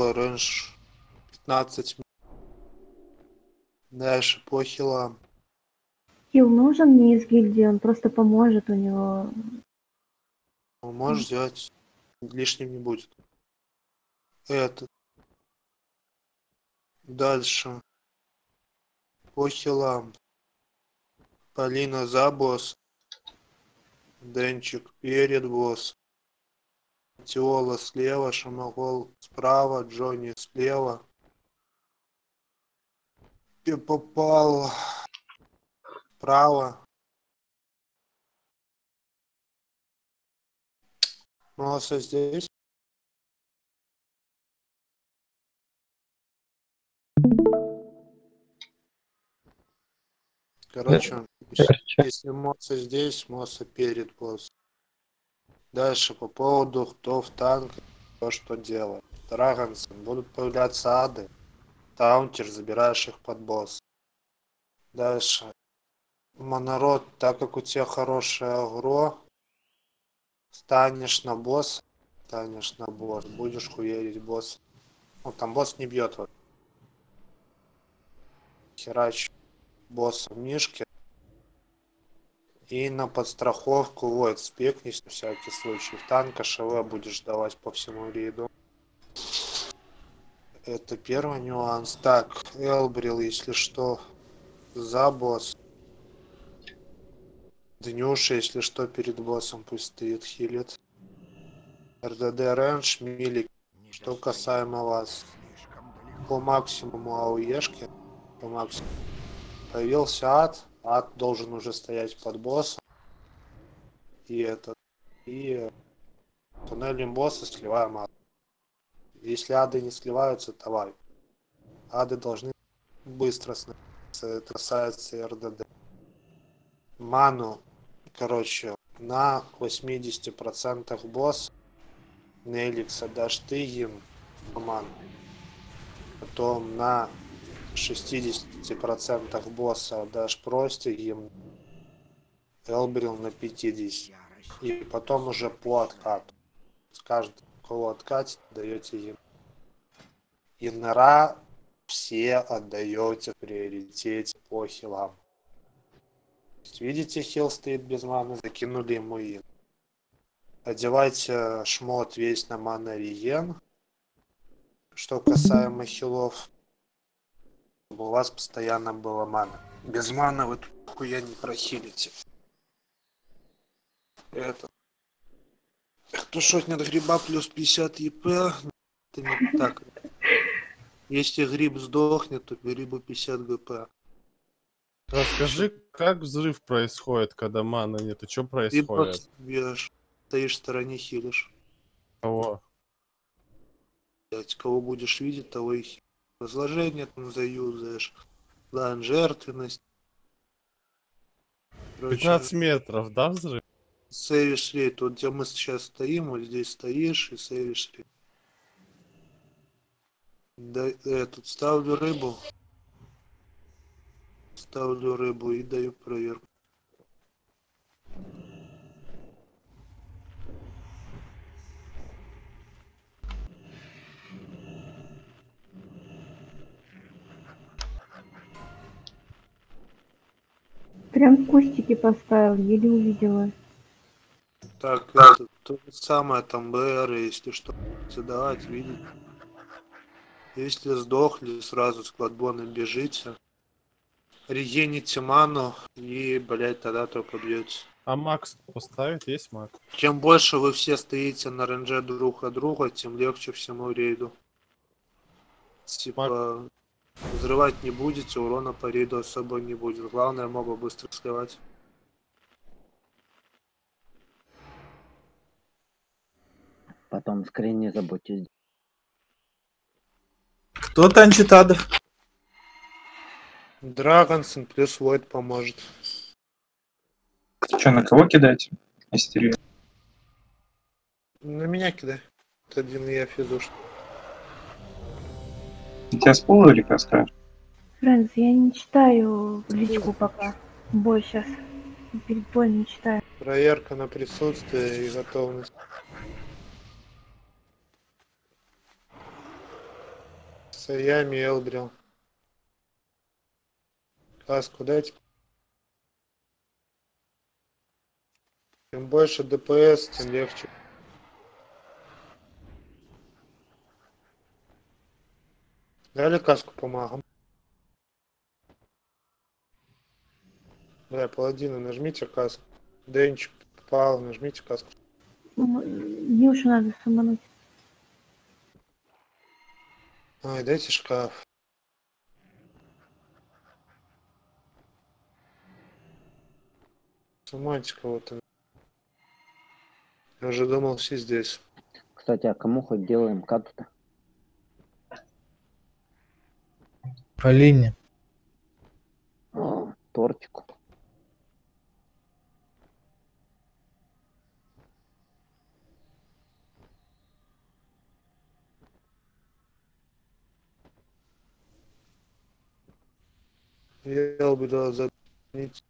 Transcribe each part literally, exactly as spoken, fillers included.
хила, рейндж пятнадцать. Дальше по хилам. Хил нужен мне из гильдии, он просто поможет у него. Можешь взять, лишним не будет. Это. Дальше. По хилам. Полина за босс. Денчик перед босс. Теола слева, Шамагол справа, Джонни слева. И попал справа. Молодцы здесь. Короче, если Моца здесь, Моца перед босс. Дальше по поводу кто в танк, то что делать. Драгонсон, будут появляться ады. Таунтер, забираешь их под босс. Дальше. Монород, так как у тебя хорошее агро, станешь на босс, станешь на босс, будешь хуярить босс. Ну там босс не бьет вот. Херач босса в мишке. И на подстраховку вот спекнись на всякий случай. В танка ШВ будешь давать по всему рейду. Это первый нюанс. Так, Элбрил, если что, за босс. Днюша, если что, перед боссом пусть стоит, хилит. РДД рейндж, милик. Что касаемо вас. По максимуму ауешки. По максимуму. Появился ад. Ад должен уже стоять под боссом. И этот. И туннелем босса сливаем ад. Если ады не сливаются, давай. Ады должны быстро становиться. Это касается РДД. Ману, короче, на восемьдесят процентов босс. Неликса дашь ты им ману. Потом на шестьдесят процентов босса дашь просто им. Элбрил на пятьдесят. И потом уже по откату. С каждого, кого откатить, даете им. Инра все отдаете в приоритете по хилам. Видите, хил стоит без маны, закинули ему ин. Одевайте шмот весь на мана реген. Что касаемо хилов, чтобы у вас постоянно была мана. Без маны вы тут хуя не прохилите. Это. Кто шотнет гриба плюс пятьдесят еп, это не так. Если гриб сдохнет, то грибу пятьдесят гп. Расскажи, как взрыв происходит, когда маны нет, и что Ты происходит? бьешь, стоишь в стороне, хилишь. Кого? Блять, кого будешь видеть, того и хилишь. Разложение там заюзаешь. План жертвенность. Короче, пятнадцать метров, да, взрыв? сейвишь рейд. Вот где мы сейчас стоим, вот здесь стоишь и сейвишь рейд. Да, я тут ставлю рыбу. Ставлю рыбу и даю проверку. Прям кустики поставил, еле увидела. Так, это то же самое, там БР, если что, задавать, видеть. Если сдохли, сразу с кладбоном бежите. Регените ману и, блять, тогда только бьете. А Макс поставить? Есть Макс? Чем больше вы все стоите на ренже друг от друга, тем легче всему рейду. Типа, взрывать не будете, урона по рейду особо не будет. Главное, моба быстро сливать. Потом скрин не забудьте. Кто танчит адов? Драгонсон плюс Войд поможет. Что, на кого кидать? Истерию. На меня кидай. Это один я физуш. Тебя с пола или как скажешь? Фрэнс, я не читаю личку пока. Бой сейчас. Перед боем не читаю. Проверка на присутствие и готовность. Саями Элдрил. Каску дайте. Чем больше ДПС, тем легче. Дали каску по магам. Да, паладина, нажмите каску. Денчик попал, нажмите каску. Нюшу надо самануть. Ой, дайте шкаф. Саманьте кого-то. Я уже думал, все здесь. Кстати, а кому хоть делаем кату-то? Полине. О, тортику. Я бы дал заднить.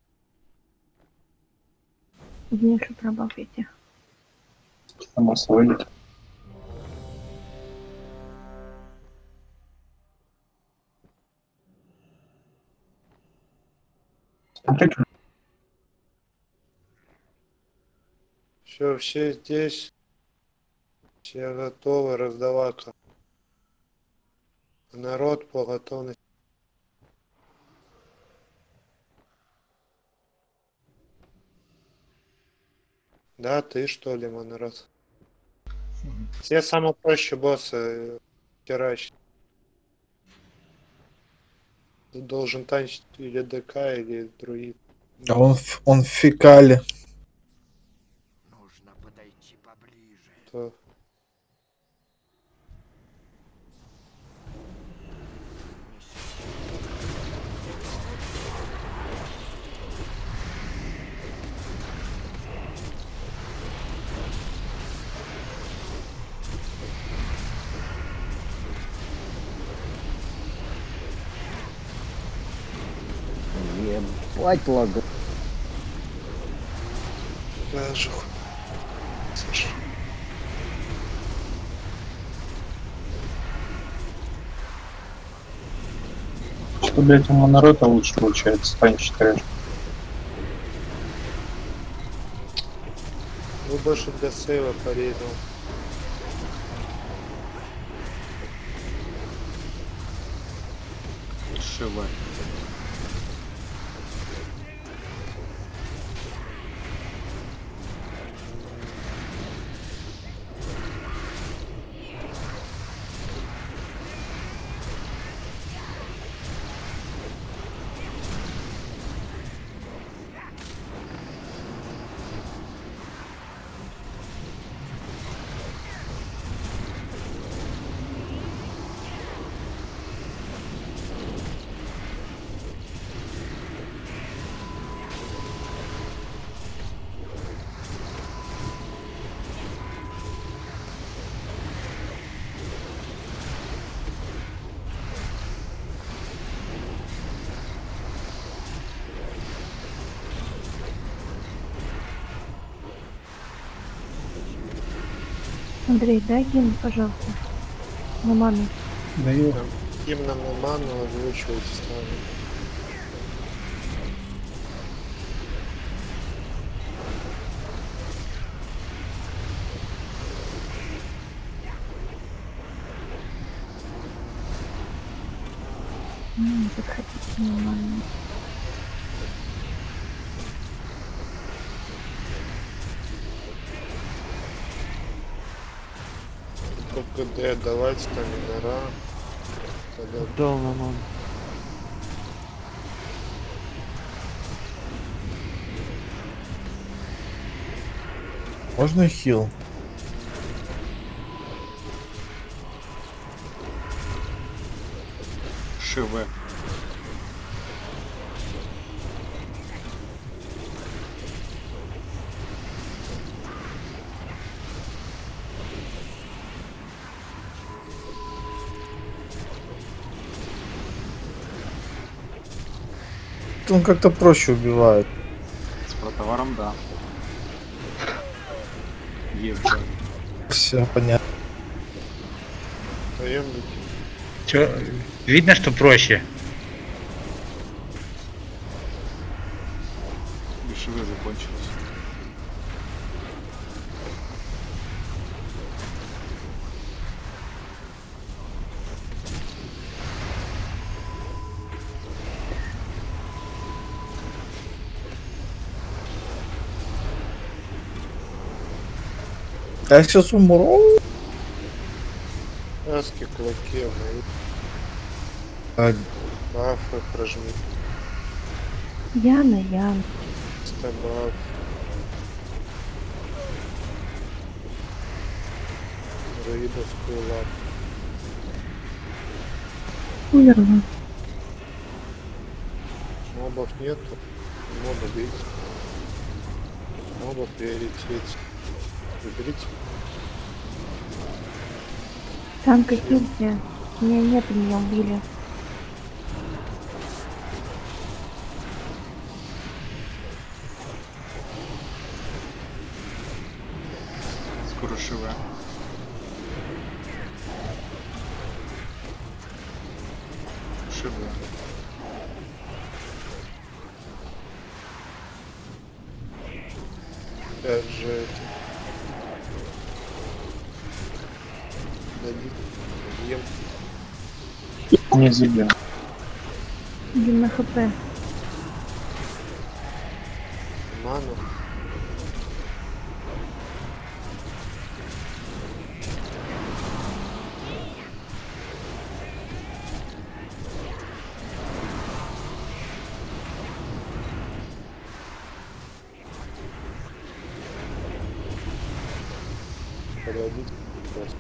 Нюшу пробавите. Само собой. Смотри, Все, все здесь. Все готовы раздаваться. Народ по готовности. Да, ты что ли, мой народ? Все самые проще боссы втирать. Ты должен танчить или ДК, или друид. А он, в- он в фекале. Нужно подойти поближе. То... Ебать лага. Даже... Слушай. что, блядь, у монорота лучше получается, танчить трэш. Вы больше для сейва порезал. Шива. Андрей, дай гимн, пожалуйста. На ману. Даю. Гимном на ману озвучивайте сразу. М, подходите нормально. КД давайте там минора. Тогда Дал на ман. Можно хил? Шива. Он как-то проще убивает. С протоваром, да. Ебать. Все понятно. даем. Чё, видно, что проще. Дешевые закончились. Я сейчас умру. Аски, кулаки, мои А, бафы прожми. Яна, Яна. Стабаф. Друидовскую лапу. Умерла. Мобов нету. Моба бить. Моба приоритет. Выберите. Танка кильте. Меня нет, меня убили. Скоро шивая. Шивая. Опять же это. Дадим. Ем. Не забил. Один на хп. Ману. Подойдите. Просто.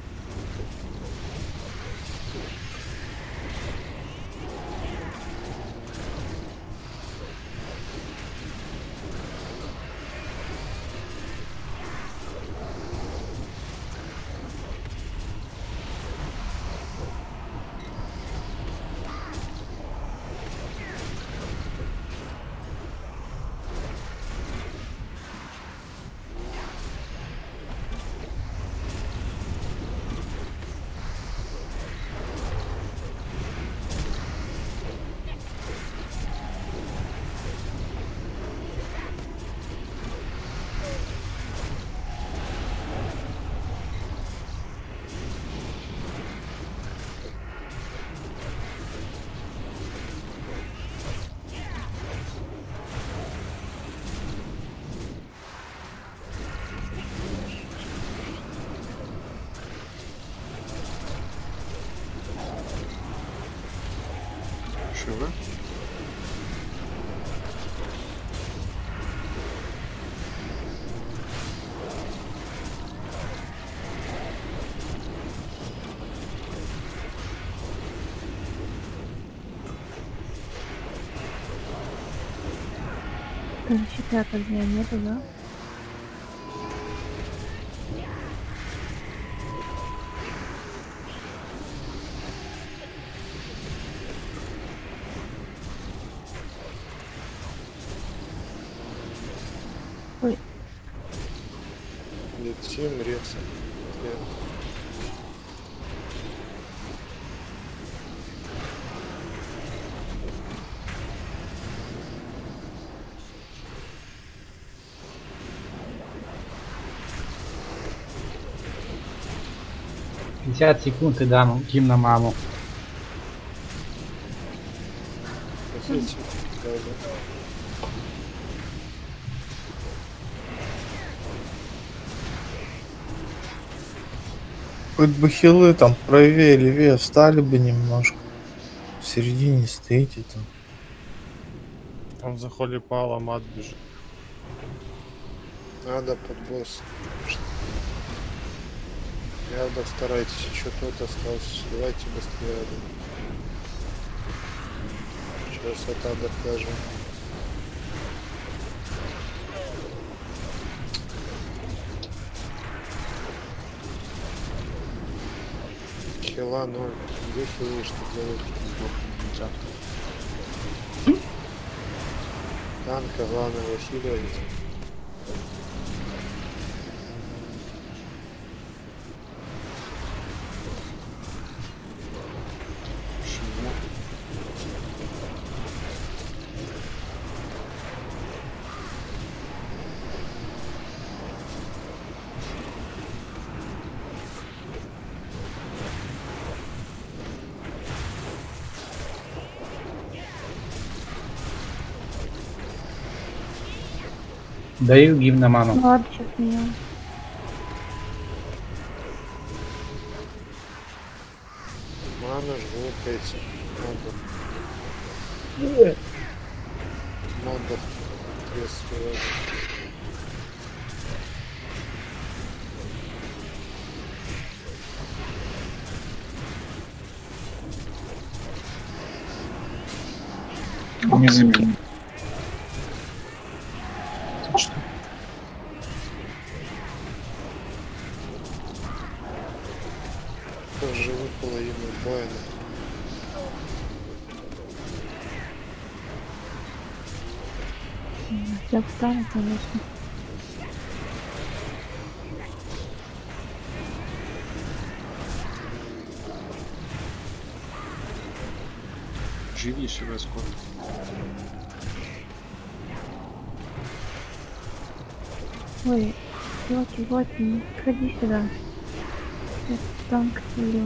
Шивая. Даже щита огня нету, да? Ой, Летим, рекса. пятьдесят секунд и дам Ким на маму. Хотите? Да, да. хоть бы хилы там правее, левее встали бы немножко. В середине стоите там. Он за холипала мат бежит. Надо под босс. Рядом старайтесь, что тут остался. Давайте быстрее рядом. Сейчас от ада даже. Хила ноль. Где хилы, что делать? Танка главное выхиливать. Даю гимн на маму. Ну ладно, сейчас меня. Мана жгут эти. Надо. Надо. Если... Не забил. Что? Живу половину боя. Я встану, конечно. Живи, шиве скоро. Ой, Локи, Локи, не подходи сюда. Я танк силю.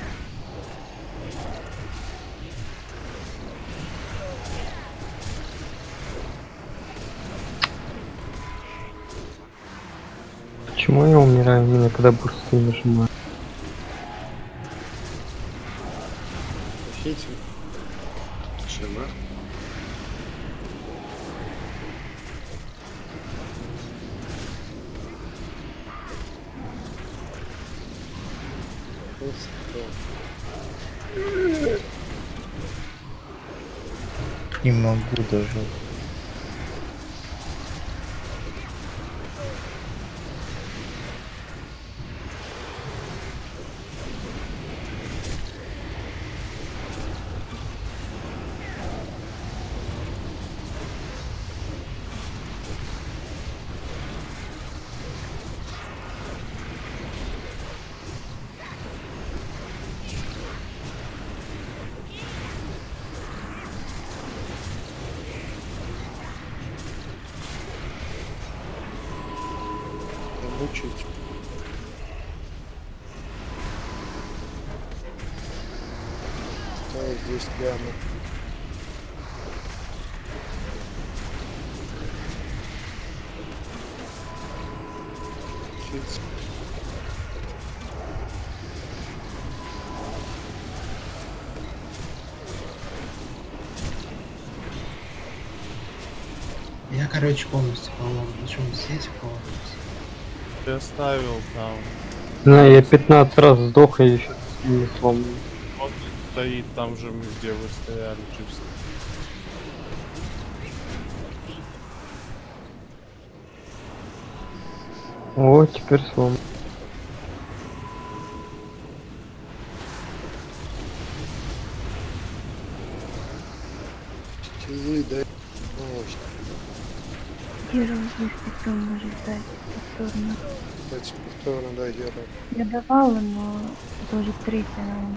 Почему я умираю именно когда бурсты нажимаю? Хите. Шиве. Не могу даже. Мучить. Ставить здесь прямо. Хит. Я, короче, полностью поломан. Причем здесь поломан. Ты оставил там. Да, я пятнадцать раз сдох и еще не сломан. Он стоит там же, где вы стояли, чисто. О, теперь сломан. Вы, да? Ой, Герой здесь потом может дать повторно. кстати, повторно, да, герой. Я давала, но это уже третья, наверное.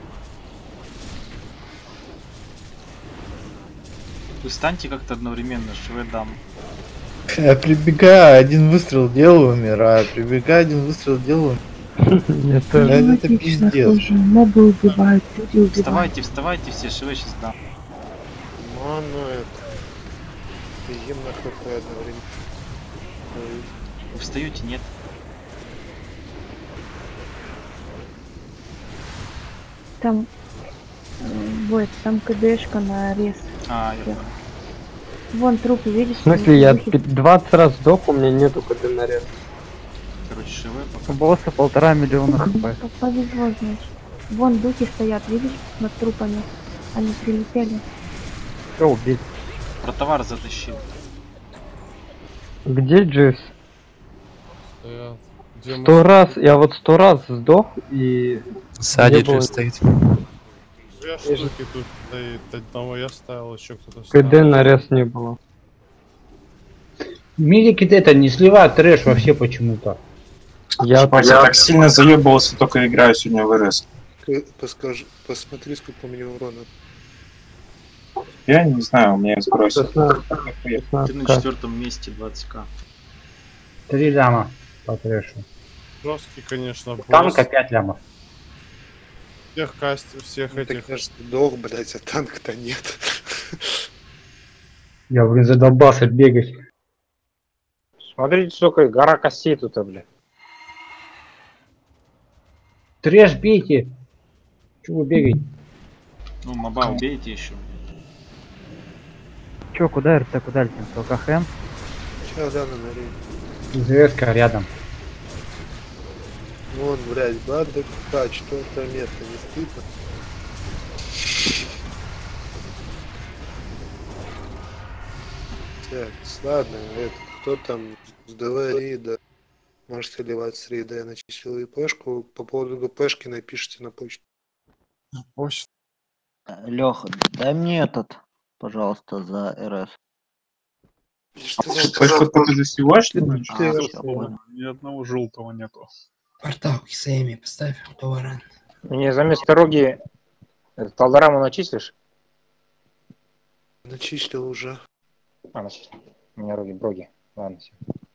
Вы станьте как-то одновременно, шиве дам. Я прибегаю, один выстрел делаю, умираю. Прибегаю, один выстрел делаю. Это Это, это пиздец. Мобы убивают, люди убивают. Вставайте, вставайте все, шиве сейчас дам. Ману это. И им на хп одновременно. Ой, Вы встаете, нет? Там, э, вот, там КДшка на рез. А, я понял. Вон трупы, видишь? В смысле, я Выход. двадцать раз сдох, у меня нету КД наряд. Короче, шиве пока. У босса полтора миллиона хп. П- Повезло, значит. Вон духи стоят, видишь, над трупами. Они прилетели. Все, убить. Про товар затащил. Где Дживс? Стоят. Где мы Сто раз, я вот сто раз сдох и... Сзади не было Джив стоит. Две штуки тут стоит. Одного я ставил, еще кто-то ставил. КД нарез не было. Милики это не сливают трэш вообще почему-то. Я, Ебать, я так сильно заебывался, только играю сегодня вырос. К- Поскажи, посмотри, сколько у меня урона. Я не знаю, у меня сбросил. шестнадцать, Ты на шестнадцать. четвертом месте, двадцать ка. Три ляма по трэшу. Жесткий, конечно, босс. Танка пять лямов. Всех кастер, всех Ну, этих. так я ж сдох, блять, а танка-то нет. Я, блин, задолбался бегать. Смотрите, сука, гора костей тут, бля. Трэш бейте! Чего вы бегаете? Ну, моба убейте еще. Чё, куда РТ, куда летим? С ЛКХМ? Сейчас да, на норе. ЗСК рядом. Вон, блядь, банда какая, четвертое место, не стыдно. Так, ладно, это, кто там с ДВ рейда? Можете ливать с рейда, я начислил ИПшку. По поводу ГПшки напишите на почту. Почта. Леха, дай мне этот, пожалуйста, за РС. Почему ты засеваешь, ты думаешь? А, я понял. Ни одного желтого нету. Портал к Сэми поставь, поваран. Мне за место Роги Талдараму начислишь? Начислил уже. А, начислил. У меня Роги, Броги. Ладно, все.